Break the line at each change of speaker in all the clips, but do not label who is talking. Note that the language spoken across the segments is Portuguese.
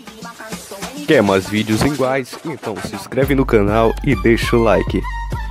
Quer mais vídeos iguais? Então se inscreve no canal e deixa o like.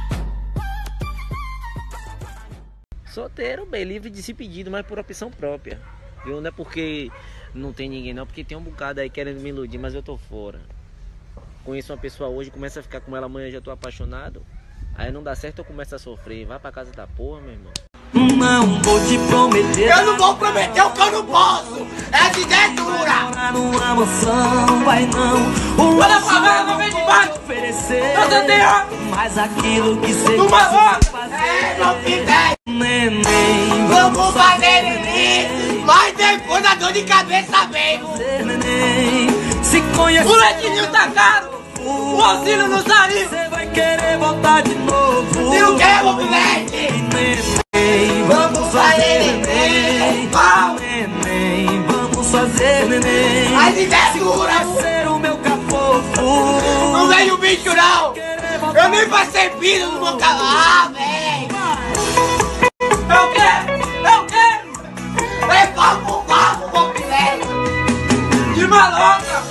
Solteiro, bem livre de se pedido, mas por opção própria. Viu? Não é porque não tem ninguém não, porque tem um bocado aí querendo me iludir, mas eu tô fora. Conheço uma pessoa hoje, começa a ficar com ela amanhã, já tô apaixonado. Aí não dá certo, eu começo a sofrer. Vai pra casa da porra, meu irmão.
Não vou te prometer.
Eu não vou prometer o que eu não posso. É de dentro.
Numa mansão, vai não.
Olha a favela, não vem de baixo.
Oferecer.
Nós andemos.
Mas aquilo que você
Numa rua.
fazer.
É, não fizer.
Neném.
Vamos fazer neném. Mas depois da dor de cabeça vem.
Neném. Se conhece.
O leitinho tá caro. O auxílio não saiu.
Você vai querer voltar de novo.
Se não quer, vou pro leite.
Neném.
Vamos fazer neném.
Neném. Vamos fazer neném.
Mas de dentro.
Ser o meu cafofo.
Não veio o bicho não. Eu nem passei filho no meu carro. Ah, véi. Eu quero. É papo, vou pro leite. De maloca.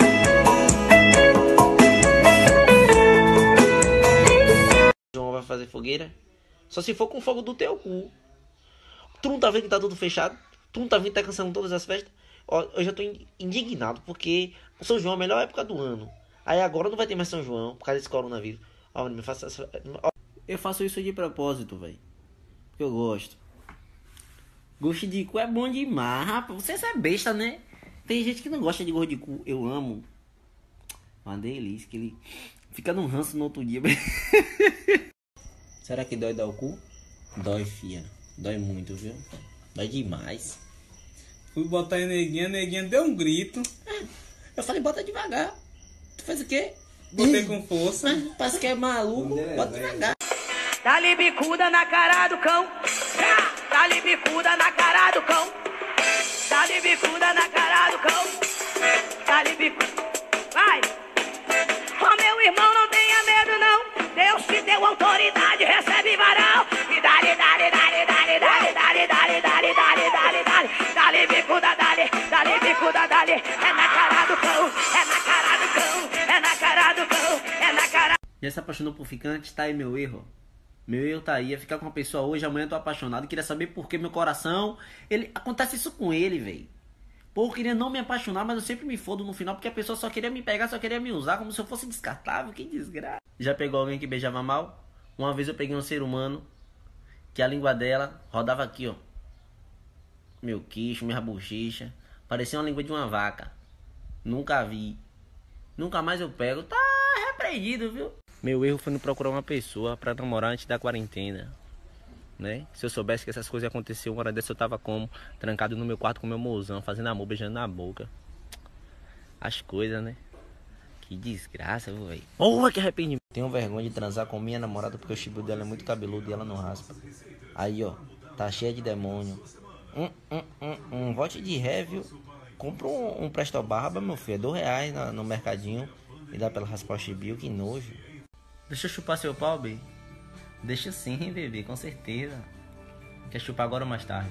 João vai fazer fogueira? Só se for com fogo do teu cu. Tu não tá vendo que tá tudo fechado? Tu não tá vendo que tá cancelando todas as festas? Ó, eu já tô indignado porque o São João é a melhor época do ano. Aí agora não vai ter mais São João por causa desse coronavírus. Ó, me faça essa... Eu faço isso de propósito, velho. Porque eu gosto. Gosto de cu é bom demais, rapaz. Você é besta, né? Tem gente que não gosta de gosto de cu. Eu amo. Uma delícia, que ele fica no ranço no outro dia. Será que dói dar o cu? Dói, fia. Dói muito, viu? Dói demais.
Fui botar em neguinha, a neguinha deu um grito.
Eu falei, bota devagar. Tu fez o quê?
Botei com força.
Parece que é maluco. Bota devagar.
Dá-lhe bicuda na cara do cão. Dá-lhe bicuda na cara do cão. Dá-lhe bicuda na cara do cão. Dá-lhe bicuda. Vai! Oh, meu irmão, não tenha medo, não. Deus te deu autoridade, recebe varão. E dá-lhe, dá-lhe, dá-lhe, dá-lhe, dá-lhe, dá-lhe, dá-lhe, dá-lhe, dá-lhe, dá-lhe, dá-lhe. Dá-lhe bicuda, dá-lhe, dá-lhe bicuda, dá-lhe. É na cara do cão, é na cara do cão, é na cara do cão, é na cara.
Já se apaixonou por ficante? Tá aí meu erro. Meu erro tá aí. Ia ficar com uma pessoa hoje, amanhã eu tô apaixonado. Queria saber por que meu coração... Acontece isso com ele, velho. Pô, eu queria não me apaixonar, mas eu sempre me fodo no final porque a pessoa só queria me pegar, só queria me usar como se eu fosse descartável. Que desgraça. Já pegou alguém que beijava mal? Uma vez eu peguei um ser humano que a língua dela rodava aqui, ó. Meu queixo, minha bochecha. Parecia uma língua de uma vaca. Nunca vi. Nunca mais eu pego. Tá repreendido, viu? Meu erro foi não procurar uma pessoa pra namorar antes da quarentena. Né? Se eu soubesse que essas coisas aconteciam, uma hora dessa eu tava como? Trancado no meu quarto com meu mozão, fazendo amor, beijando na boca. As coisas, né? Que desgraça, velho. Oh, que arrependimento. Tenho vergonha de transar com minha namorada porque o chibio dela é muito cabeludo e ela não raspa. Aí, ó, tá cheia de demônio. Volte de ré, viu? Compra um Presto Barba, meu filho. É R$2 no mercadinho. E dá pra ela raspar o chibio, que nojo. Deixa eu chupar seu pau, bê. Deixa sim, bebê, com certeza. Quer chupar agora ou mais tarde?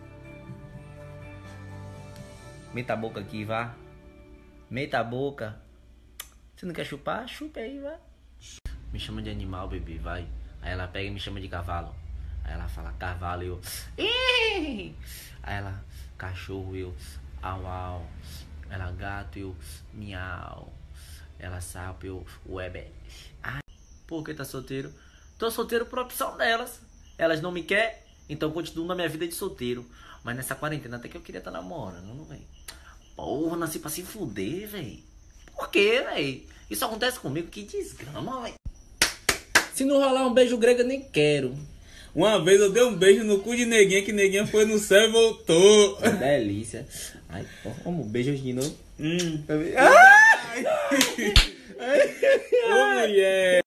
Meta a boca aqui, vá. Meta a boca. Você não quer chupar? Chupa aí, vá. Me chama de animal, bebê, vai. Aí ela pega e me chama de cavalo. Aí ela fala cavalo, eu... Ih! Aí ela, cachorro, eu... Au, au. Ela, gato, eu... Miau. Ela, sapo, eu... Ué, ai. Por que tá solteiro? Tô solteiro por opção delas. Elas não me querem, então continuo na minha vida de solteiro. Mas nessa quarentena até que eu queria estar namorando, velho. Porra, nasci pra se fuder, velho. Por quê, velho? Isso acontece comigo, que desgrama, velho. Se não rolar um beijo grego, eu nem quero.
Uma vez eu dei um beijo no cu de neguinha, que neguinha foi no céu e voltou.
Que delícia. Ai, porra, como beijo de novo.
Ô, mulher.